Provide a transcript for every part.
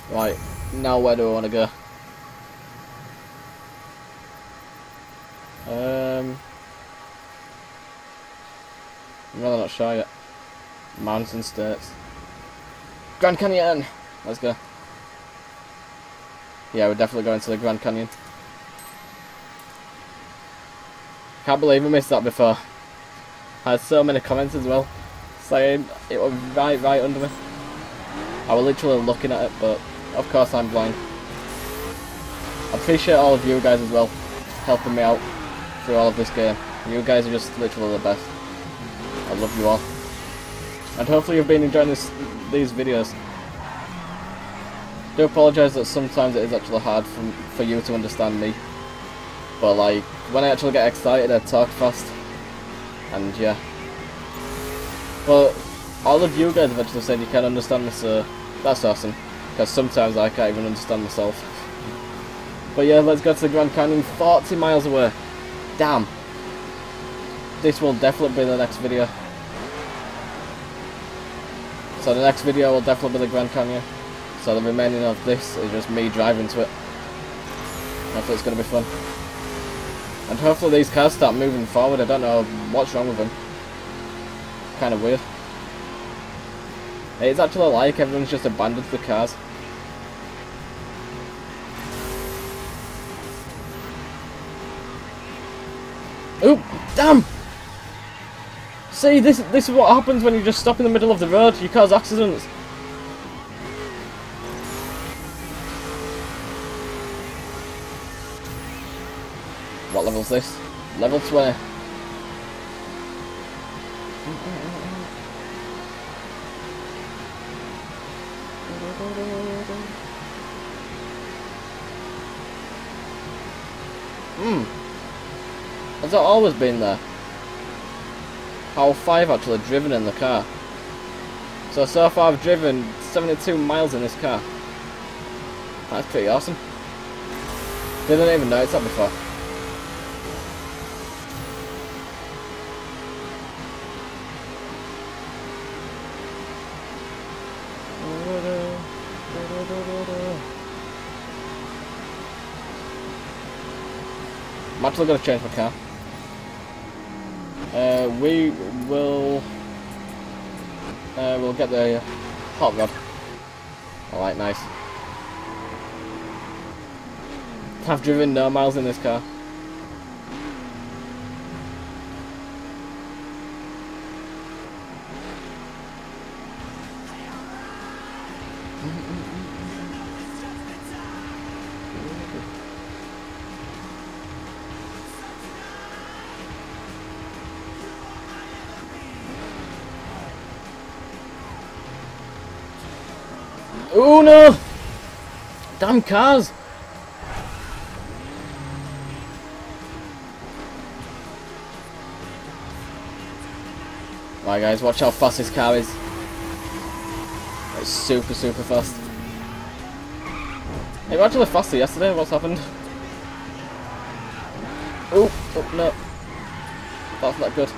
Right, now where do I want to go? I'm really not sure yet. Mountain States. Grand Canyon! Let's go. Yeah, we're definitely going to the Grand Canyon. Can't believe I missed that before. I had so many comments as well, saying it was right under me. I was literally looking at it, but of course I'm blind. I appreciate all of you guys as well, helping me out through all of this game. You guys are just literally the best. I love you all. And hopefully you've been enjoying these videos. I do apologise that sometimes it is actually hard for you to understand me. But like, when I actually get excited I talk fast. And yeah. But all of you guys have actually said you can understand me, so that's awesome. Because sometimes I can't even understand myself. But yeah, let's go to the Grand Canyon, 40 miles away. Damn. This will definitely be the next video. So the next video will definitely be the Grand Canyon. So the remaining of this is just me driving to it. Hopefully it's going to be fun. And hopefully these cars start moving forward. I don't know what's wrong with them. Kind of weird. It's actually like everyone's just abandoned the cars. Oop! Damn! See, this is what happens when you just stop in the middle of the road. You cause accidents. What level's this? Level 20. Has that always been there? How far I've actually driven in the car. So far I've driven 72 miles in this car. That's pretty awesome. Didn't even notice that before. I'm actually going to change my car. We will we'll get the hot rod. Alright, nice. I've driven no miles in this car. Oh no! Damn cars! Right guys, watch how fast this car is. It's super fast. It was actually faster yesterday, what's happened? Oh no. That's not good.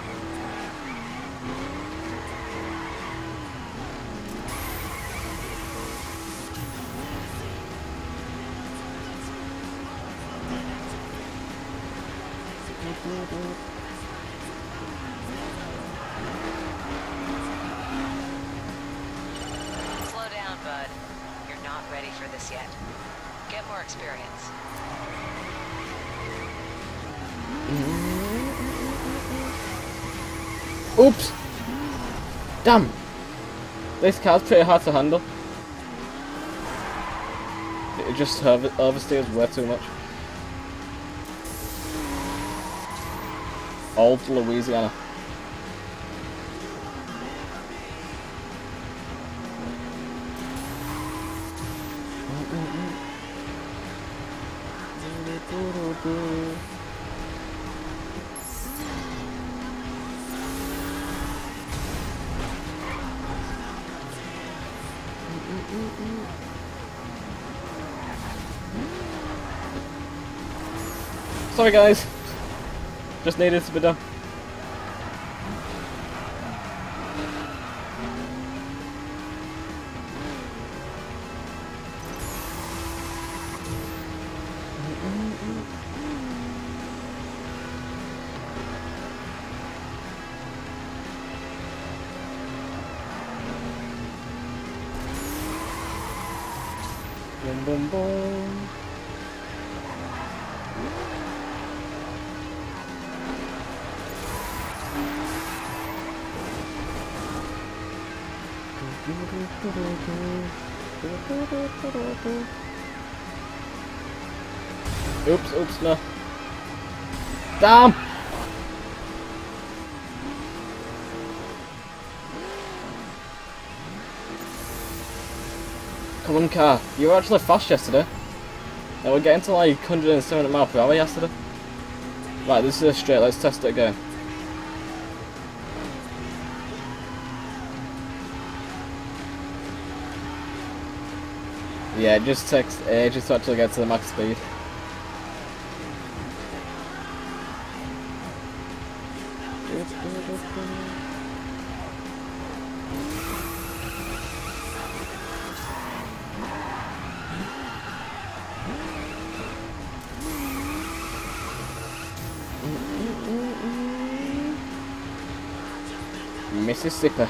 Slow down, bud. You're not ready for this yet. Get more experience. Oops! Damn! This car's pretty hard to handle. It just oversteers way too much. Old Louisiana. Sorry guys, just needed to be done. Boom, boom, boom. Oops, oops, no. Damn! Come on, car. You were actually fast yesterday. And we're getting to like 170 miles per hour yesterday. Right, this is a straight. Let's test it again. Yeah, it just takes ages to actually get to the max speed. Mississippi.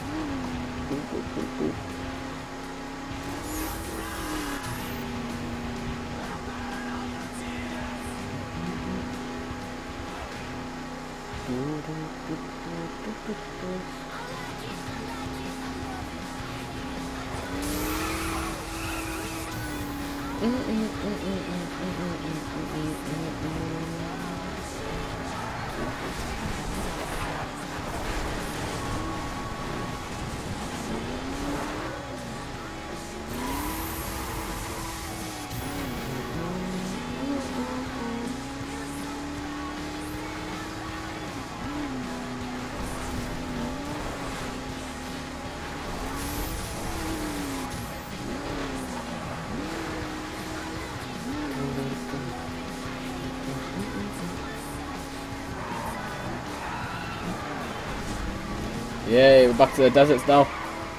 Yay, we're back to the deserts now.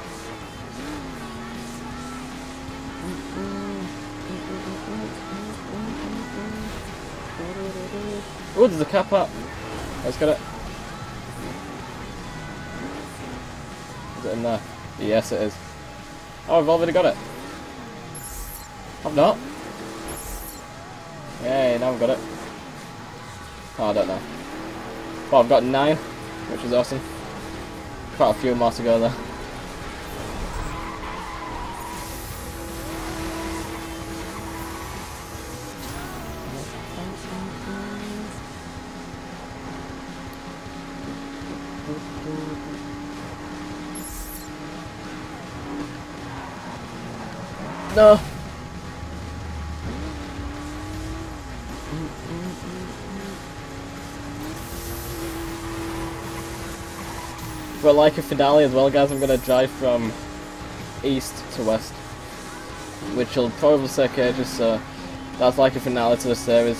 Oh, there's a car park. Let's get it. Is it in there? Yes, it is. Oh, I've already got it. I've not. Yay, now I've got it. Oh, I don't know. Well, I've got 9, which is awesome. Quite a few more to go there. No. For like a finale as well, guys, I'm going to drive from east to west, which will probably take ages, so that's like a finale to the series.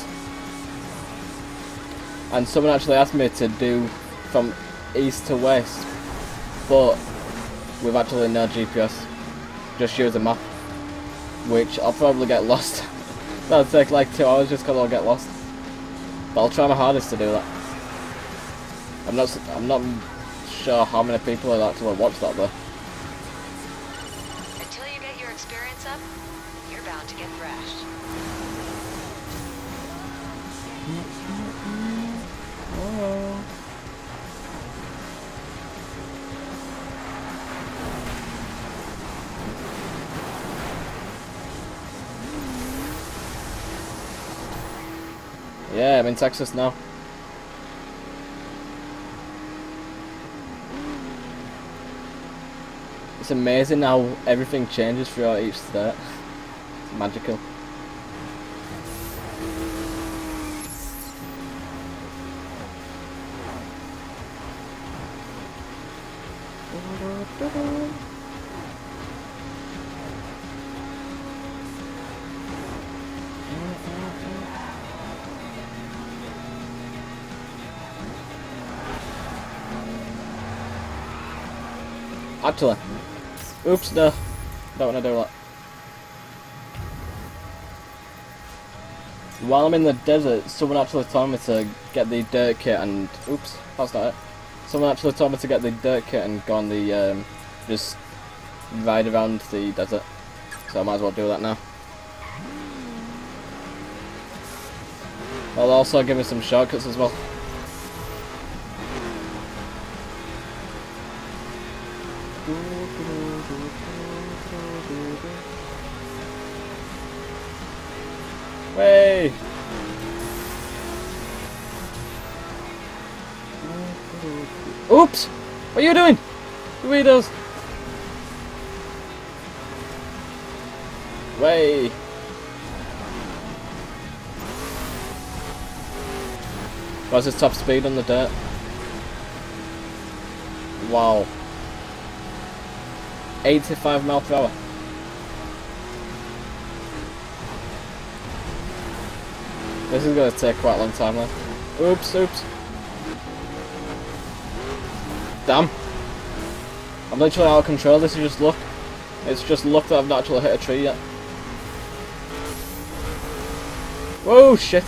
And someone actually asked me to do from east to west, but with actually no GPS, just use a map, which I'll probably get lost. That'll take like 2 hours just because I'll get lost, but I'll try my hardest to do that. I'm not sure how many people will actually watch that though. Until you get your experience up, you're bound to get thrashed. Oh. Yeah, I'm in Texas now. It's amazing how everything changes throughout each state. It's magical. Actually, oops, no, don't want to do that. While I'm in the desert, someone actually told me to get the dirt kit and, oops, that's not it. Someone actually told me to get the dirt kit and go on the, just ride around the desert. So I might as well do that now. I'll also give me some shortcuts as well. Way! Oops! What are you doing? You weirdos! Way! What's his top speed on the dirt? Wow. 85 miles per hour. This is going to take quite a long time though. Oops, oops. Damn. I'm literally out of control, this is just luck. It's just luck that I've not actually hit a tree yet. Whoa, shit.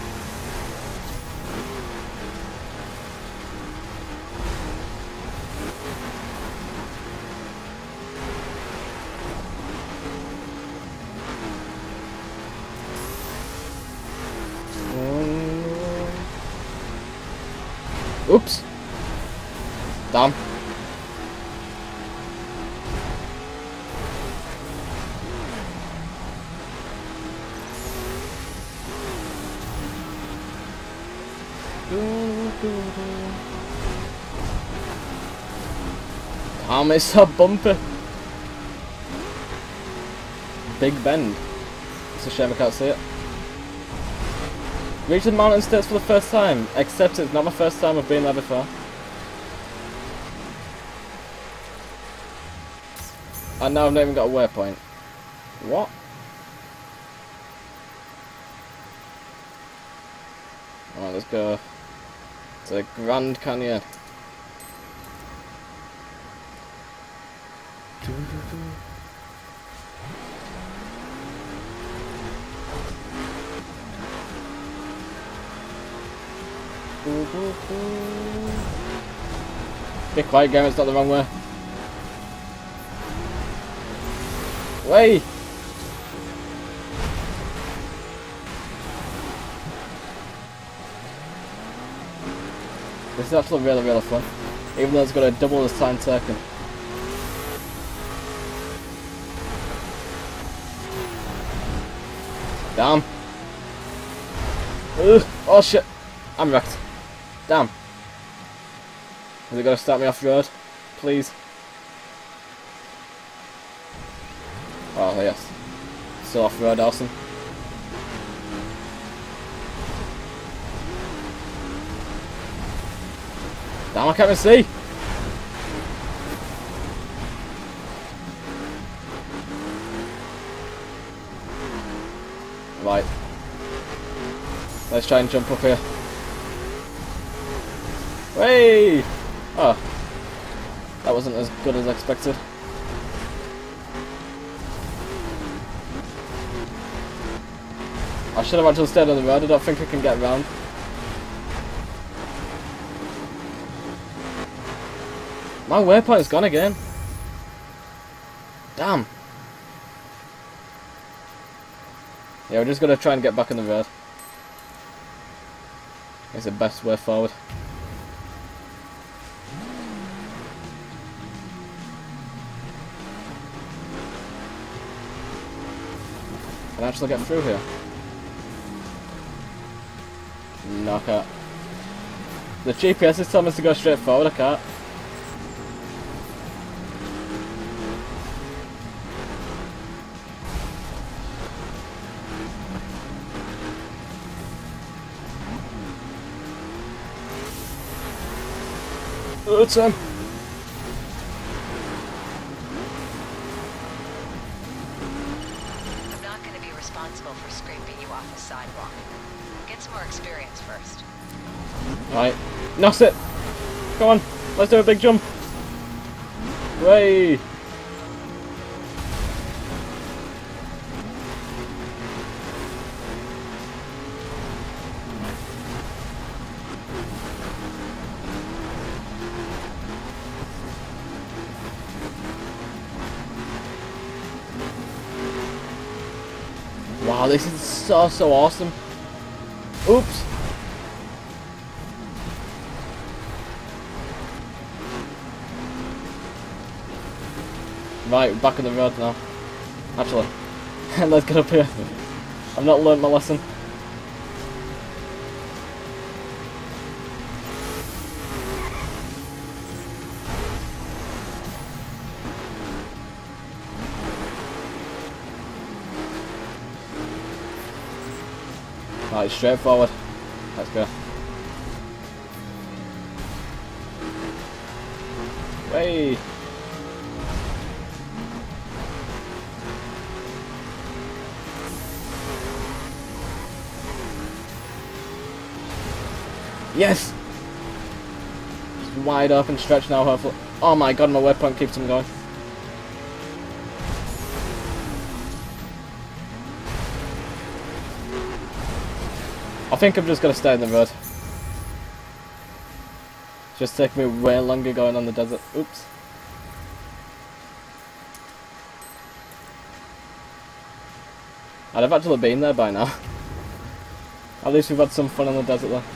Oops. Damn. Damn, it's so bumpy. Big bend. It's a shame I can't see it. Reached the mountain states for the first time, except it's not my first time I've been there before. And now I've not even got a waypoint. What? Alright, let's go to the Grand Canyon. Be quiet, game, it's not the wrong way. Way! This is actually really fun. Even though it's got to double this time taken. Damn. Ugh. Oh shit. I'm wrecked. Damn. Is it going to start me off road? Please. Oh yes. Still off road, awesome. Damn, I can't even see. Right. Let's try and jump up here. Hey! Oh. That wasn't as good as expected. I should have actually stayed on the road. I don't think I can get around. My waypoint's gone again. Damn. Yeah, we're just gonna try and get back on the road. It's the best way forward. Can I actually get through here? No, I can't. The GPS is telling us to go straight forward, I can't. It's him. I'm not going to be responsible for scraping you off the sidewalk. Get some more experience first. Right. Knock it. Come on. Let's do a big jump. Way. Wow, this is so awesome. Oops. Right, we're back on the road now. Actually, let's get up here. I've not learnt my lesson. Right, straight forward. Let's go. Hey! Yes! Just wide open stretch now, hopefully. Oh my god, my waypoint keeps him going. I think I'm just gonna stay in the road. Just take me way longer going on the desert. Oops. I'd have actually been there by now. At least we've had some fun on the desert though.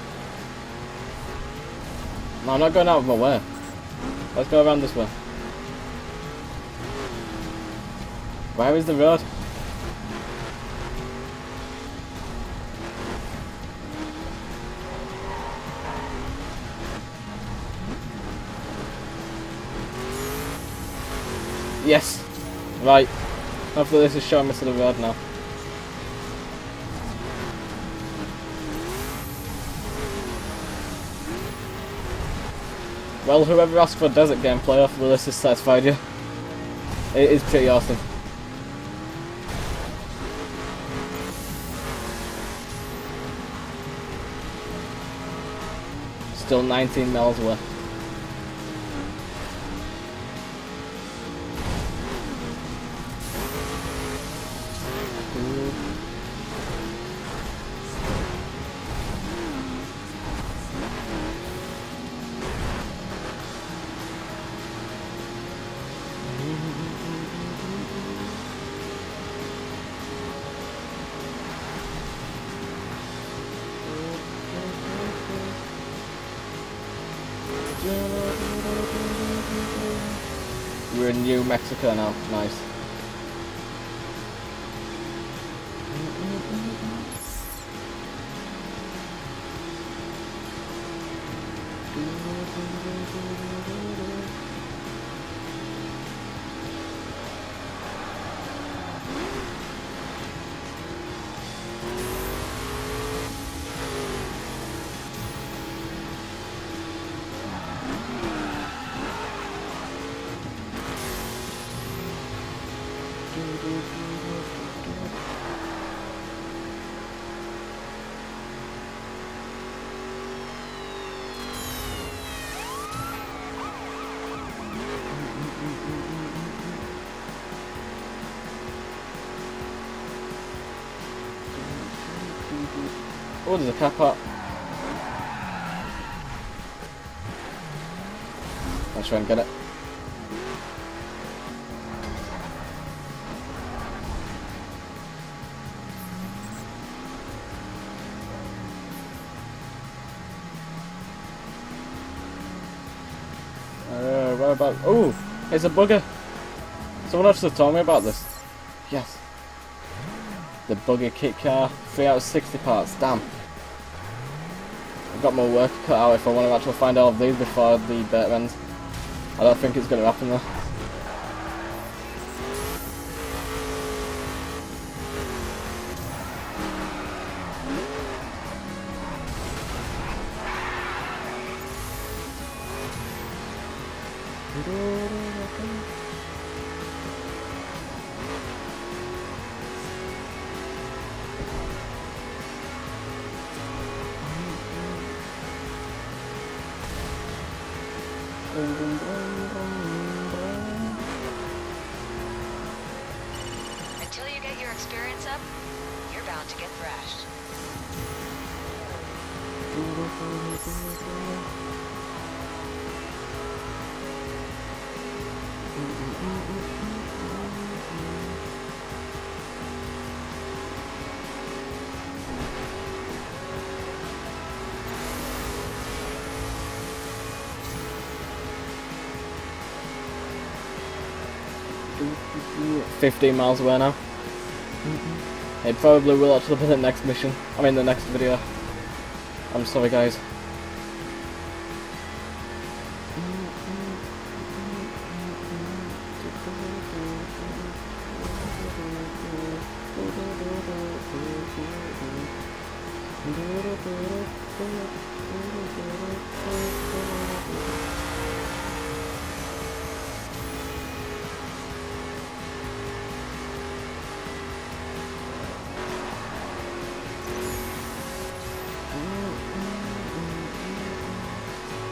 No, I'm not going out of my way. Let's go around this way. Where is the road? Yes! Right. Hopefully this is showing me to the road now. Well, whoever asked for desert gameplay, hopefully this has satisfied you. It is pretty awesome. Still 19 miles away. We're in New Mexico now. Nice. Oh, there's a car park. Let's try and get it. Where about? Oh, it's a bugger. Someone actually told me about this. Yes. The bugger kit car. 3 out of 60 parts. Damn. I've got my work cut out if I want to actually find all of these before the beta ends. I don't think it's going to happen though. Until you get your experience up, you're bound to get thrashed. 15 miles away now. It probably will actually be the next mission. I mean the next video. I'm sorry guys.